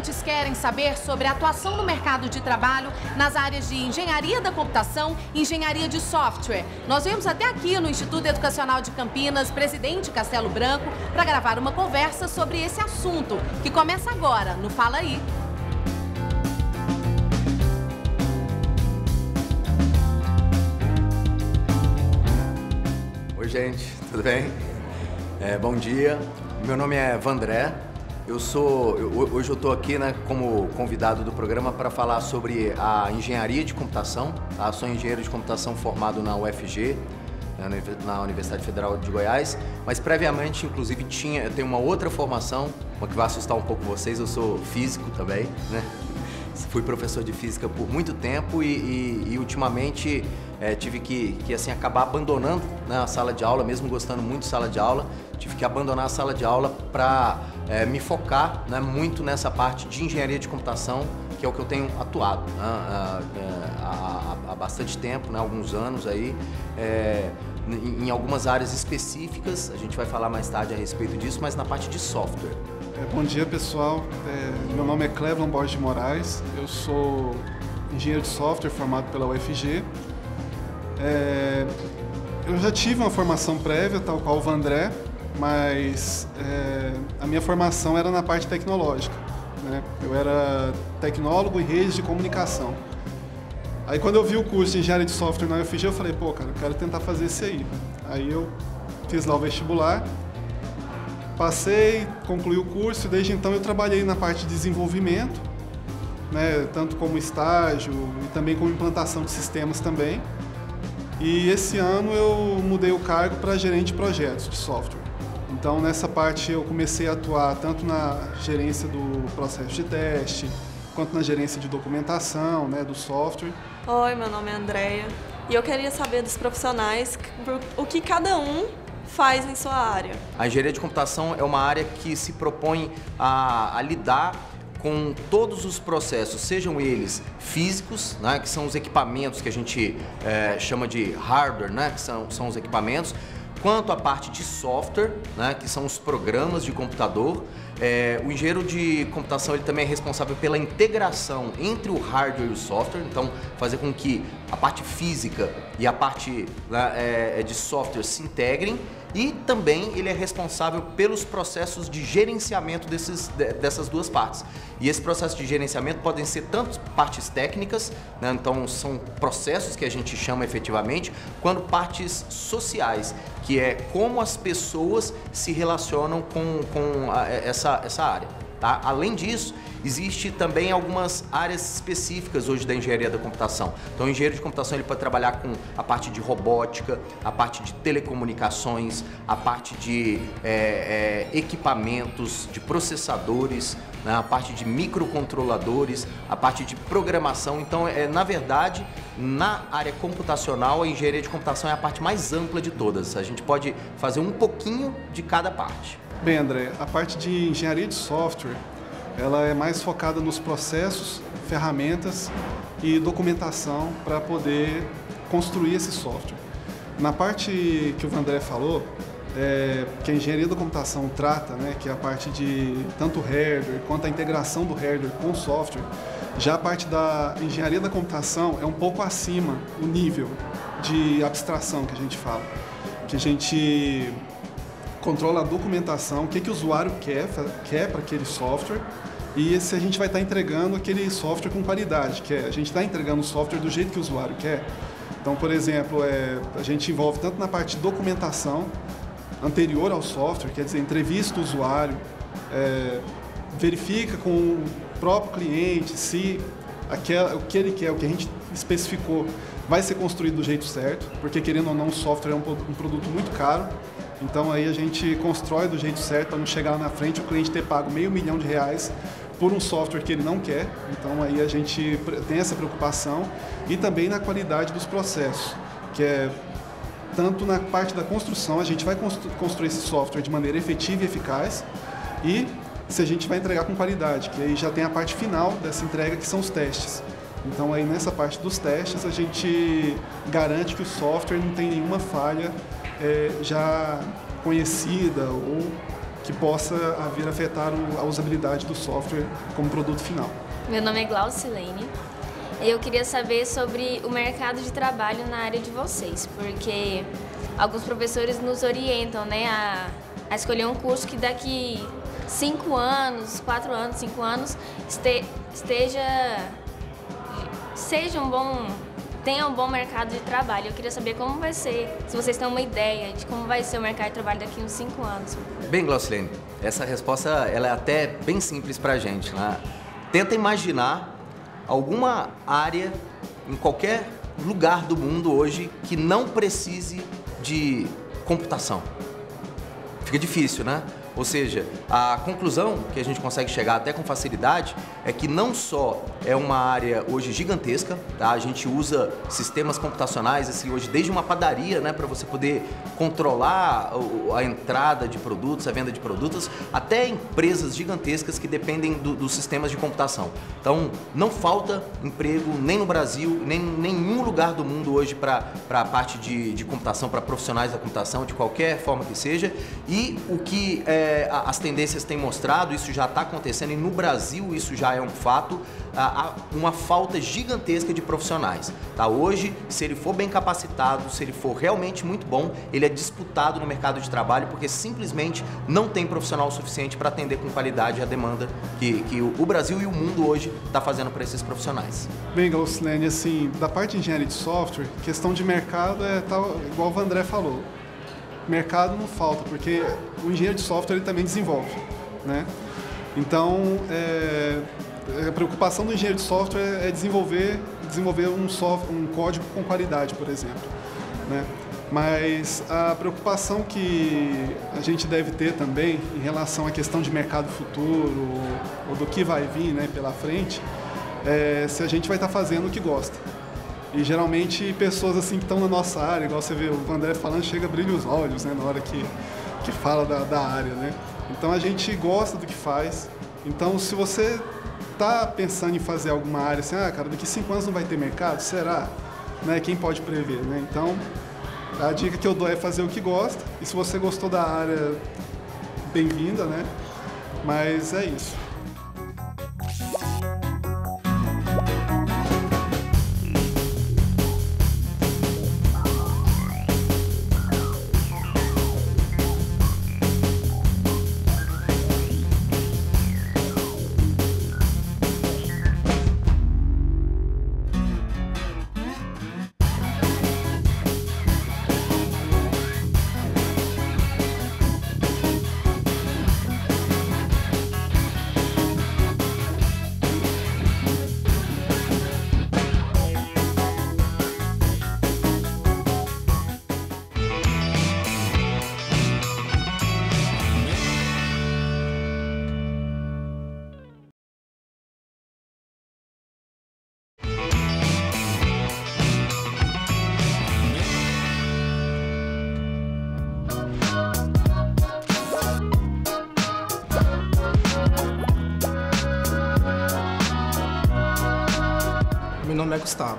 estudantes querem saber sobre a atuação no mercado de trabalho nas áreas de engenharia da computação e engenharia de software. Nós viemos até aqui no Instituto Educacional de Campinas, Presidente Castelo Branco, para gravar uma conversa sobre esse assunto, que começa agora no Fala Aí. Oi, gente, tudo bem? Bom dia, meu nome é Vandré. Hoje eu estou aqui, né, como convidado do programa para falar sobre a engenharia de computação. Tá? Sou engenheiro de computação formado na UFG, na Universidade Federal de Goiás, mas previamente, inclusive, eu tenho uma outra formação, uma que vai assustar um pouco vocês. Eu sou físico também, né? Fui professor de física por muito tempo e ultimamente tive que assim, acabar abandonando, né, a sala de aula, mesmo gostando muito de sala de aula. Tive que abandonar a sala de aula para me focar, né, muito nessa parte de engenharia de computação, que é o que eu tenho atuado, né, há bastante tempo, né, alguns anos aí, em algumas áreas específicas. A gente vai falar mais tarde a respeito disso, mas na parte de software. Bom dia, pessoal. Meu nome é Clevon Borges de Moraes. Eu sou engenheiro de software formado pela UFG. Eu já tive uma formação prévia, tal qual o Vandré, mas a minha formação era na parte tecnológica, né? Eu era tecnólogo em redes de comunicação. Aí quando eu vi o curso de engenharia de software na UFG, eu falei, pô, cara, eu quero tentar fazer esse aí. Aí eu fiz lá o vestibular, passei, concluí o curso e desde então eu trabalhei na parte de desenvolvimento, né, tanto como estágio e também como implantação de sistemas também. E esse ano eu mudei o cargo para gerente de projetos de software. Então nessa parte eu comecei a atuar tanto na gerência do processo de teste, quanto na gerência de documentação, né, do software. Oi, meu nome é Andreia e eu queria saber dos profissionais o que cada um faz em sua área. A engenharia de computação é uma área que se propõe a lidar com todos os processos, sejam eles físicos, né, que são os equipamentos que a gente chama de hardware, né, que são os equipamentos, quanto a parte de software, né, que são os programas de computador. O engenheiro de computação ele também é responsável pela integração entre o hardware e o software, então fazer com que a parte física e a parte, né, de software se integrem. E também ele é responsável pelos processos de gerenciamento dessas duas partes. E esse processo de gerenciamento podem ser tanto partes técnicas, né, então são processos que a gente chama efetivamente, quanto partes sociais, que é como as pessoas se relacionam com essa área. Tá? Além disso, existe também algumas áreas específicas hoje da engenharia da computação. Então, o engenheiro de computação ele pode trabalhar com a parte de robótica, a parte de telecomunicações, a parte de equipamentos, de processadores, né, a parte de microcontroladores, a parte de programação. Então, na verdade, na área computacional, a engenharia de computação é a parte mais ampla de todas. A gente pode fazer um pouquinho de cada parte. Bem, André, a parte de engenharia de software, ela é mais focada nos processos, ferramentas e documentação para poder construir esse software. Na parte que o Vandré falou, que a engenharia da computação trata, né, que é a parte de tanto hardware quanto a integração do hardware com o software, já a parte da engenharia da computação é um pouco acima o nível de abstração que a gente fala, que a gente controla a documentação, o que o usuário quer para aquele software e se a gente vai estar entregando aquele software com qualidade, que a gente está entregando o software do jeito que o usuário quer. Então, por exemplo, a gente envolve tanto na parte de documentação anterior ao software, quer dizer, entrevista o usuário, verifica com o próprio cliente se o que ele quer, o que a gente especificou, vai ser construído do jeito certo, porque querendo ou não, o software é um produto muito caro. Então aí a gente constrói do jeito certo para não chegar lá na frente o cliente ter pago R$500 mil por um software que ele não quer. Então aí a gente tem essa preocupação e também na qualidade dos processos, que é tanto na parte da construção, a gente vai construir esse software de maneira efetiva e eficaz e se a gente vai entregar com qualidade, que aí já tem a parte final dessa entrega que são os testes. Então aí nessa parte dos testes a gente garante que o software não tem nenhuma falha já conhecida ou que possa vir a afetar a usabilidade do software como produto final. Meu nome é Glaucilene e eu queria saber sobre o mercado de trabalho na área de vocês, porque alguns professores nos orientam, né, a escolher um curso que daqui 5 anos, 4 anos, 5 anos tenha um bom mercado de trabalho. Eu queria saber como vai ser, se vocês têm uma ideia de como vai ser o mercado de trabalho daqui uns 5 anos. Bem, Glaucilene, essa resposta ela é até bem simples para a gente, né? Tenta imaginar alguma área em qualquer lugar do mundo hoje que não precise de computação. Fica difícil, né? Ou seja, a conclusão que a gente consegue chegar até com facilidade é que não só é uma área hoje gigantesca, tá? A gente usa sistemas computacionais assim hoje desde uma padaria, né, para você poder controlar a entrada de produtos, a venda de produtos, até empresas gigantescas que dependem dos sistemas de computação. Então, não falta emprego nem no Brasil, nem em nenhum lugar do mundo hoje para a parte de computação, para profissionais da computação, de qualquer forma que seja. E o que as tendências têm mostrado, isso já está acontecendo e no Brasil isso já é um fato, há uma falta gigantesca de profissionais. Tá? Hoje, se ele for bem capacitado, se ele for realmente muito bom, ele é disputado no mercado de trabalho porque simplesmente não tem profissional suficiente para atender com qualidade a demanda que o Brasil e o mundo hoje está fazendo para esses profissionais. Bem, Glaucilene, assim, da parte de engenharia de software, questão de mercado é tal, igual o Vandré falou. Mercado não falta, porque o engenheiro de software ele também desenvolve, né? Então, a preocupação do engenheiro de software é desenvolver um código com qualidade, por exemplo, né? Mas a preocupação que a gente deve ter também em relação à questão de mercado futuro ou do que vai vir, né, pela frente, é se a gente vai estar fazendo o que gosta. E geralmente pessoas assim que estão na nossa área, igual você vê o Vandré falando, chega a brilhar os olhos, né, na hora que fala da área, né? Então a gente gosta do que faz. Então se você está pensando em fazer alguma área assim, cara, daqui 5 anos não vai ter mercado, será? Né? Quem pode prever, né? Então a dica que eu dou é fazer o que gosta. E se você gostou da área, bem-vinda, né? Mas é isso. Meu nome é Gustavo.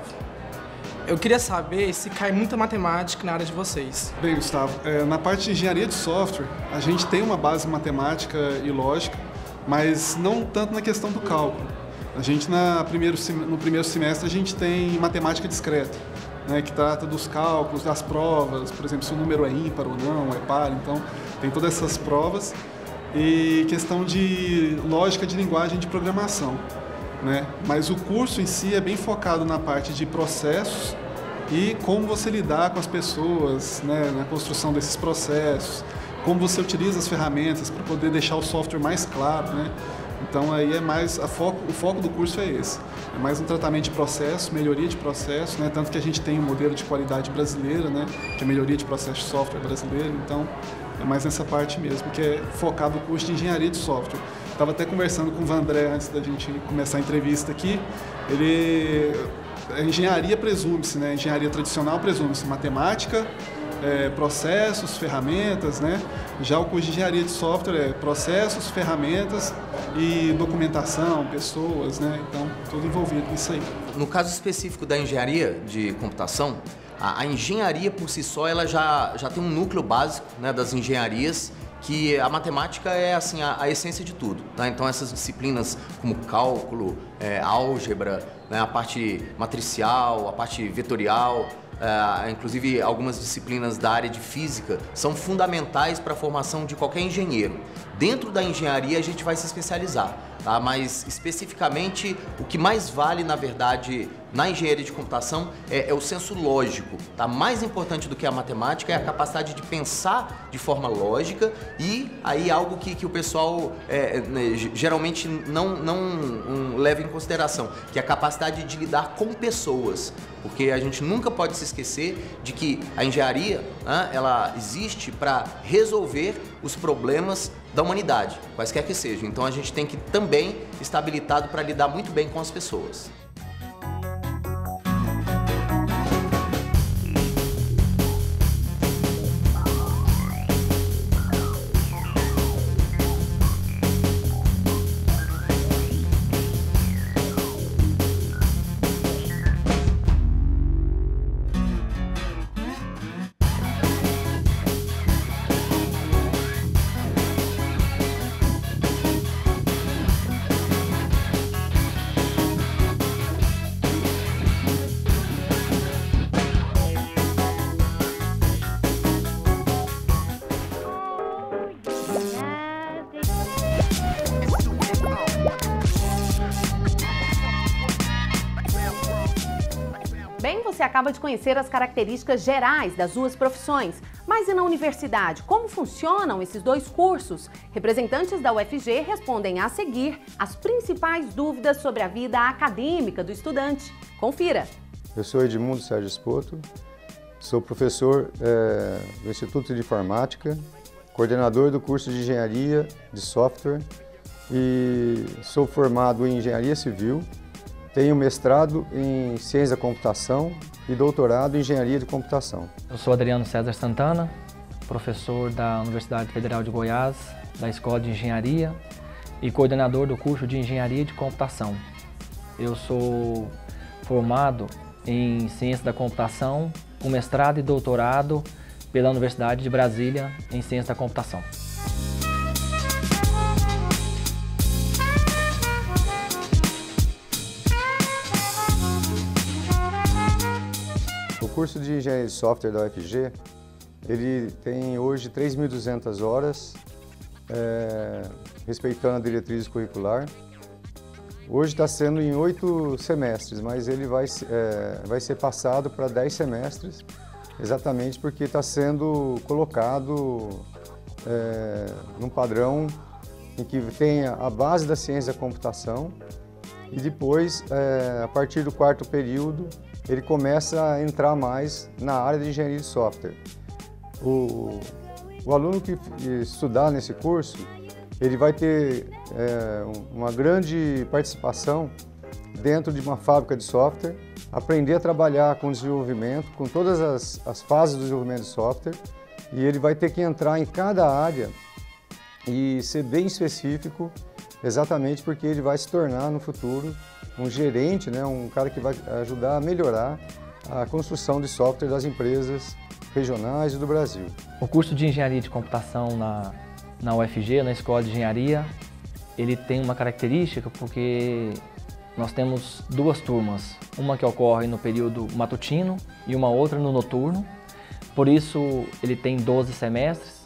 Eu queria saber se cai muita matemática na área de vocês. Bem, Gustavo, na parte de engenharia de software, a gente tem uma base matemática e lógica, mas não tanto na questão do cálculo. A gente, no primeiro semestre, a gente tem matemática discreta, né, que trata dos cálculos, das provas, por exemplo, se o número é ímpar ou não, é par, então tem todas essas provas. E questão de lógica de linguagem de programação, né? Mas o curso em si é bem focado na parte de processos e como você lidar com as pessoas, né, na construção desses processos, como você utiliza as ferramentas para poder deixar o software mais claro, né? Então aí é mais o foco do curso é esse, é mais um tratamento de processo, melhoria de processo, né? Tanto que a gente tem um modelo de qualidade brasileira, né, que é melhoria de processo de software brasileiro, então é mais nessa parte mesmo, que é focado no curso de engenharia de software. Estava até conversando com o Vandré antes da gente começar a entrevista aqui. A engenharia presume-se, né? Engenharia tradicional presume-se matemática, processos, ferramentas, né? Já o curso de engenharia de software é processos, ferramentas e documentação, pessoas, né? Então, tudo envolvido nisso aí. No caso específico da engenharia de computação, a engenharia por si só ela já tem um núcleo básico, né, das engenharias que a matemática é assim a essência de tudo, tá? Então essas disciplinas como cálculo, álgebra, né, a parte matricial, a parte vetorial, inclusive algumas disciplinas da área de física são fundamentais para a formação de qualquer engenheiro. Dentro da engenharia a gente vai se especializar, tá? Mas especificamente o que mais vale, na verdade, na engenharia de computação é o senso lógico, tá? Mais importante do que a matemática é a capacidade de pensar de forma lógica e aí algo que o pessoal geralmente não leva em consideração, que é a capacidade de lidar com pessoas, porque a gente nunca pode se esquecer de que a engenharia, né, ela existe para resolver os problemas da humanidade, quaisquer que sejam. Então a gente tem que também estar habilitado para lidar muito bem com as pessoas. Bem, você acaba de conhecer as características gerais das duas profissões. Mas e na universidade? Como funcionam esses dois cursos? Representantes da UFG respondem a seguir as principais dúvidas sobre a vida acadêmica do estudante. Confira! Eu sou Edmundo Sérgio Espoto, sou professor do Instituto de Informática, coordenador do curso de Engenharia de Software e sou formado em Engenharia Civil. Tenho mestrado em Ciência da Computação e doutorado em Engenharia de Computação. Eu sou Adriano César Santana, professor da Universidade Federal de Goiás, da Escola de Engenharia e coordenador do curso de Engenharia de Computação. Eu sou formado em Ciência da Computação, com mestrado e doutorado pela Universidade de Brasília em Ciência da Computação. O curso de Engenharia de Software da UFG, ele tem hoje 3.200 horas, respeitando a diretriz curricular. Hoje está sendo em 8 semestres, mas ele vai ser passado para 10 semestres, exatamente porque está sendo colocado num padrão em que tenha a base da ciência da computação e depois, a partir do 4º período, ele começa a entrar mais na área de engenharia de software. O aluno que estudar nesse curso, ele vai ter uma grande participação dentro de uma fábrica de software, aprender a trabalhar com desenvolvimento, com todas as fases do desenvolvimento de software, e ele vai ter que entrar em cada área e ser bem específico, exatamente porque ele vai se tornar no futuro um gerente, né, um cara que vai ajudar a melhorar a construção de software das empresas regionais e do Brasil. O curso de Engenharia de Computação na UFG, na Escola de Engenharia, ele tem uma característica porque nós temos 2 turmas, uma que ocorre no período matutino e uma outra no noturno, por isso ele tem 12 semestres,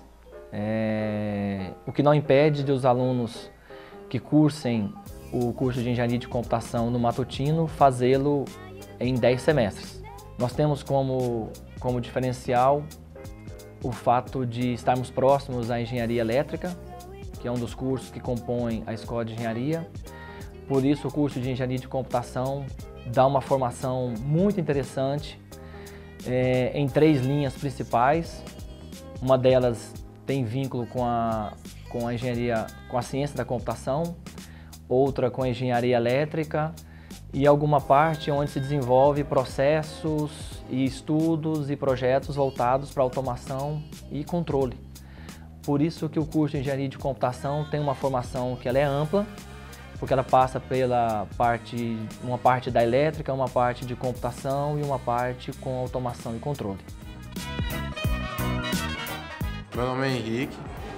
o que não impede de os alunos que cursem o curso de Engenharia de Computação no matutino fazê-lo em 10 semestres. Nós temos como diferencial o fato de estarmos próximos à Engenharia Elétrica, que é um dos cursos que compõem a Escola de Engenharia. Por isso o curso de Engenharia de Computação dá uma formação muito interessante em 3 linhas principais. Uma delas tem vínculo com a engenharia, com a ciência da computação, outra com a engenharia elétrica e alguma parte onde se desenvolve processos e estudos e projetos voltados para automação e controle. Por isso que o curso de Engenharia de Computação tem uma formação que ela é ampla, porque ela passa pela uma parte da elétrica, uma parte de computação e uma parte com automação e controle. Meu nome é Henrique,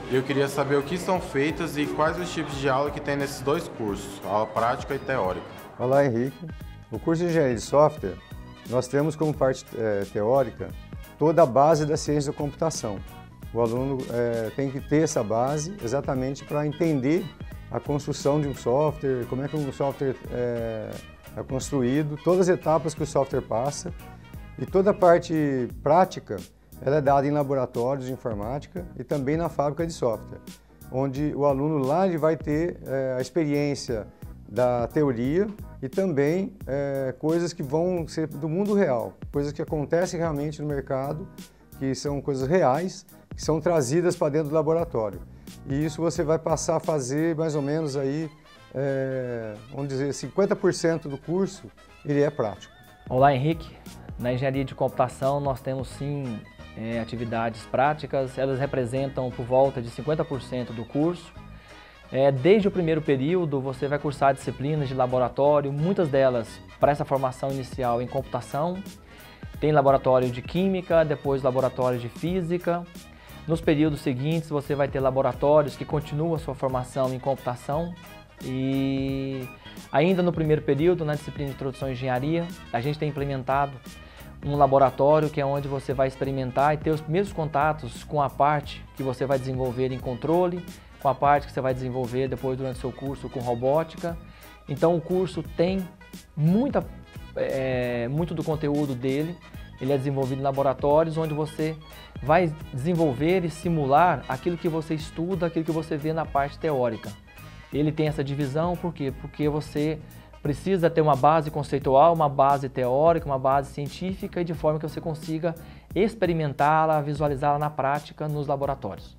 Eu queria saber o que são feitas e quais os tipos de aula que tem nesses dois cursos, aula prática e teórica. Olá, Henrique. No curso de Engenharia de Software, nós temos como parte teórica toda a base da ciência da computação. O aluno tem que ter essa base exatamente para entender a construção de um software, como é que um software é construído, todas as etapas que o software passa, e toda a parte prática ela é dada em laboratórios de informática e também na fábrica de software, onde o aluno lá ele vai ter a experiência da teoria e também coisas que vão ser do mundo real, coisas que acontecem realmente no mercado, que são coisas reais, que são trazidas para dentro do laboratório. E isso você vai passar a fazer mais ou menos aí, vamos dizer, 50% do curso ele é prático. Olá, Henrique. Na engenharia de computação nós temos sim atividades práticas, elas representam por volta de 50% do curso. Desde o primeiro período você vai cursar disciplinas de laboratório, muitas delas para essa formação inicial em computação. Tem laboratório de química, depois laboratório de física. Nos períodos seguintes você vai ter laboratórios que continuam a sua formação em computação. E ainda no primeiro período, na disciplina de introdução à engenharia, a gente tem implementado um laboratório que é onde você vai experimentar e ter os primeiros contatos com a parte que você vai desenvolver em controle, com a parte que você vai desenvolver depois durante o seu curso com robótica. Então o curso tem muito do conteúdo dele, ele é desenvolvido em laboratórios onde você vai desenvolver e simular aquilo que você estuda, aquilo que você vê na parte teórica. Ele tem essa divisão, por quê? Porque você precisa ter uma base conceitual, uma base teórica, uma base científica, e de forma que você consiga experimentá-la, visualizá-la na prática nos laboratórios.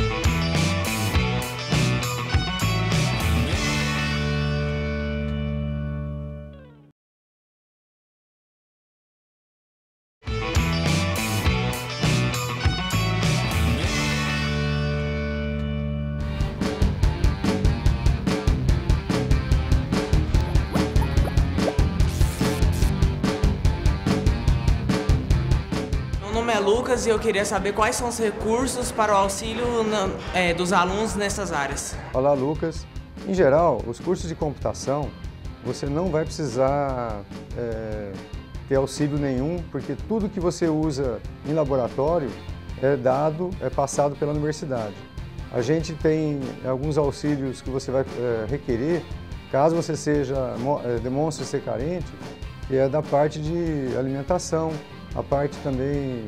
Meu nome é Lucas e eu queria saber quais são os recursos para o auxílio dos alunos nessas áreas. Olá, Lucas. Em geral, os cursos de computação, você não vai precisar ter auxílio nenhum, porque tudo que você usa em laboratório é passado pela universidade. A gente tem alguns auxílios que você vai requerer, caso você demonstre ser carente, que é da parte de alimentação, a parte também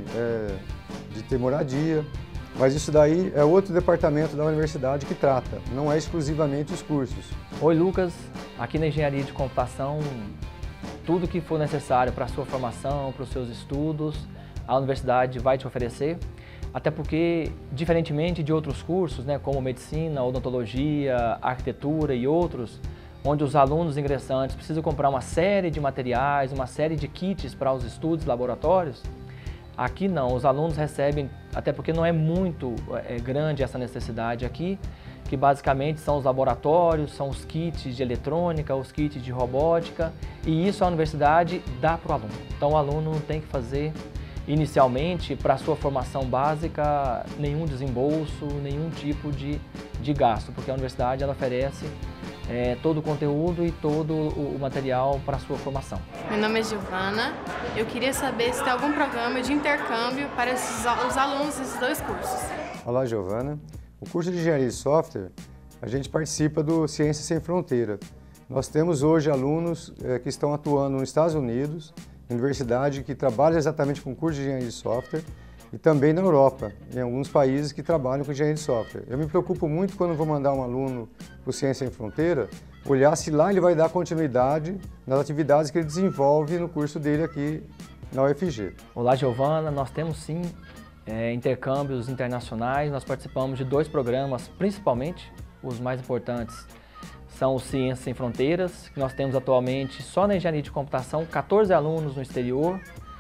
de ter moradia, mas isso daí é outro departamento da universidade que trata, não é exclusivamente os cursos. Oi, Lucas. Aqui na engenharia de computação, tudo que for necessário para a sua formação, para os seus estudos, a universidade vai te oferecer, até porque, diferentemente de outros cursos, como medicina, odontologia, arquitetura e outros, onde os alunos ingressantes precisam comprar uma série de materiais, uma série de kits para os estudos e laboratórios, aqui não, os alunos recebem, até porque não é muito grande essa necessidade aqui, que basicamente são os laboratórios, são os kits de eletrônica, os kits de robótica, e isso a universidade dá para o aluno. Então o aluno não tem que fazer, inicialmente, para a sua formação básica, nenhum desembolso, nenhum tipo de gasto, porque a universidade ela oferece todo o conteúdo e todo o material para a sua formação. Meu nome é Giovana. Eu queria saber se tem algum programa de intercâmbio para os alunos desses dois cursos. Olá, Giovana. O curso de Engenharia de Software, a gente participa do Ciência Sem Fronteira. Nós temos hoje alunos que estão atuando nos Estados Unidos, universidade que trabalha exatamente com o curso de Engenharia de Software, e também na Europa, em alguns países que trabalham com engenharia de software. Eu me preocupo muito quando vou mandar um aluno para o Ciência Sem Fronteira, olhar se lá ele vai dar continuidade nas atividades que ele desenvolve no curso dele aqui na UFG. Olá, Giovana. Nós temos sim intercâmbios internacionais, nós participamos de 2 programas, principalmente os mais importantes são o Ciência Sem Fronteiras, que nós temos atualmente só na engenharia de computação 14 alunos no exterior.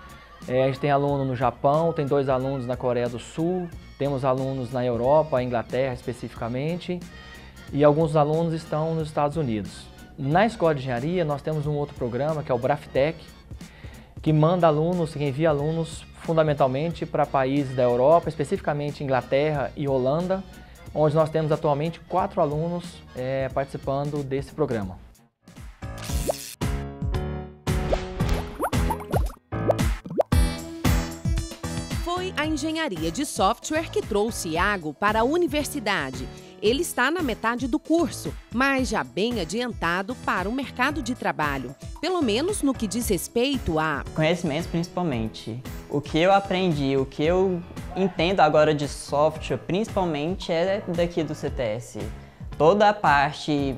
A gente tem aluno no Japão, tem 2 alunos na Coreia do Sul, temos alunos na Europa, Inglaterra especificamente, e alguns alunos estão nos Estados Unidos. Na Escola de Engenharia nós temos um outro programa que é o Braftec, que manda alunos, que envia alunos fundamentalmente para países da Europa, especificamente Inglaterra e Holanda, onde nós temos atualmente 4 alunos participando desse programa. Foi a engenharia de software que trouxe Iago para a universidade. Ele está na metade do curso, mas já bem adiantado para o mercado de trabalho, pelo menos no que diz respeito a conhecimentos, principalmente. O que eu aprendi, o que eu entendo agora de software, principalmente, é daqui do CTS. Toda a parte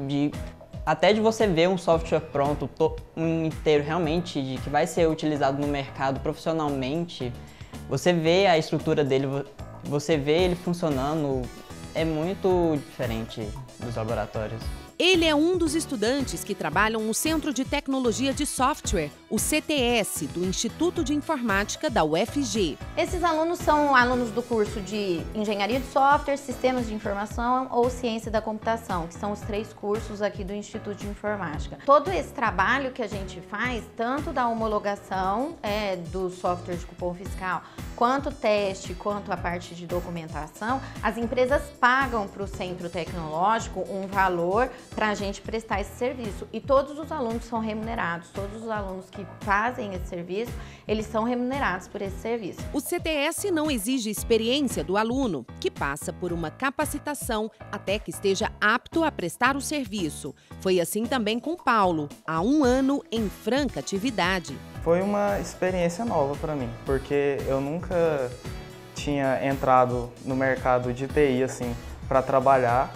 até de você ver um software pronto, inteiro realmente, de que vai ser utilizado no mercado profissionalmente, você vê a estrutura dele, você vê ele funcionando, é muito diferente dos laboratórios. Ele é um dos estudantes que trabalham no Centro de Tecnologia de Software, o CTS, do Instituto de Informática da UFG. Esses alunos são alunos do curso de Engenharia de Software, Sistemas de Informação ou Ciência da Computação, que são os 3 cursos aqui do Instituto de Informática. Todo esse trabalho que a gente faz, tanto da homologação do software de cupom fiscal, quanto teste, quanto a parte de documentação, as empresas pagam para o Centro Tecnológico um valor para a gente prestar esse serviço. E todos os alunos são remunerados, todos os alunos que fazem esse serviço, eles são remunerados por esse serviço. O CTS não exige experiência do aluno, que passa por uma capacitação até que esteja apto a prestar o serviço. Foi assim também com Paulo, há 1 ano em franca atividade. Foi uma experiência nova para mim, porque eu nunca tinha entrado no mercado de TI assim para trabalhar,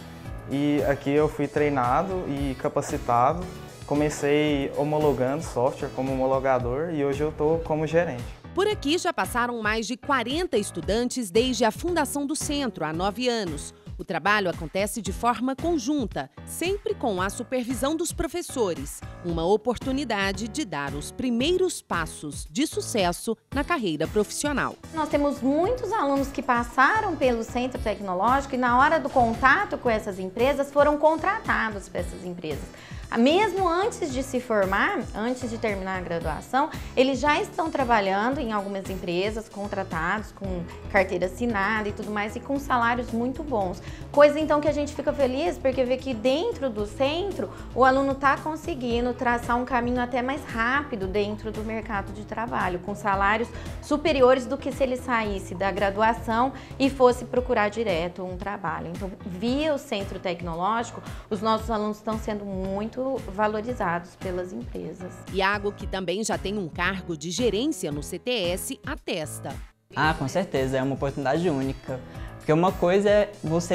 e aqui eu fui treinado e capacitado. Comecei homologando software como homologador e hoje eu estou como gerente. Por aqui já passaram mais de 40 estudantes desde a fundação do centro, há 9 anos. O trabalho acontece de forma conjunta, sempre com a supervisão dos professores. Uma oportunidade de dar os primeiros passos de sucesso na carreira profissional. Nós temos muitos alunos que passaram pelo Centro Tecnológico e na hora do contato com essas empresas foram contratados para essas empresas. Mesmo antes de se formar, antes de terminar a graduação, eles já estão trabalhando em algumas empresas, contratados, com carteira assinada e tudo mais, e com salários muito bons. Coisa então que a gente fica feliz, porque vê que dentro do centro, o aluno está conseguindo traçar um caminho até mais rápido dentro do mercado de trabalho, com salários superiores do que se ele saísse da graduação e fosse procurar direto um trabalho. Então, via o Centro Tecnológico, os nossos alunos estão sendo muito valorizados pelas empresas. Iago, que também já tem um cargo de gerência no CTS, atesta. Com certeza, é uma oportunidade única. Porque uma coisa é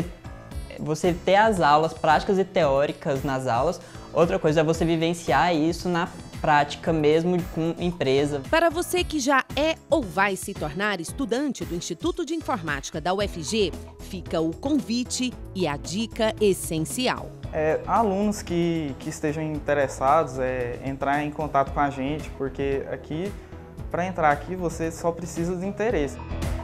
você ter as aulas práticas e teóricas nas aulas, outra coisa é você vivenciar isso na prática mesmo com empresa. Para você que já é ou vai se tornar estudante do Instituto de Informática da UFG, fica o convite e a dica essencial. Alunos que estejam interessados entrar em contato com a gente, porque aqui, para entrar aqui, você só precisa de interesse.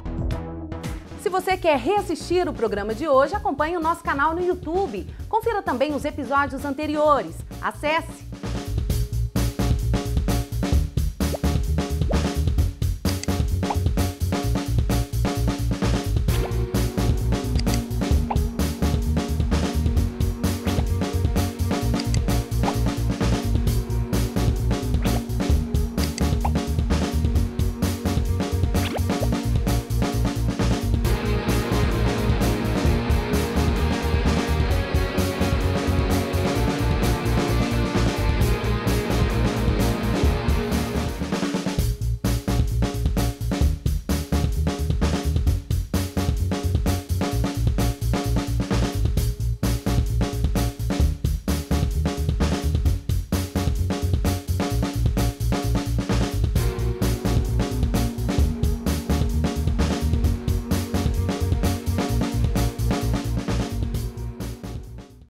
Se você quer reassistir o programa de hoje, acompanhe o nosso canal no YouTube. Confira também os episódios anteriores. Acesse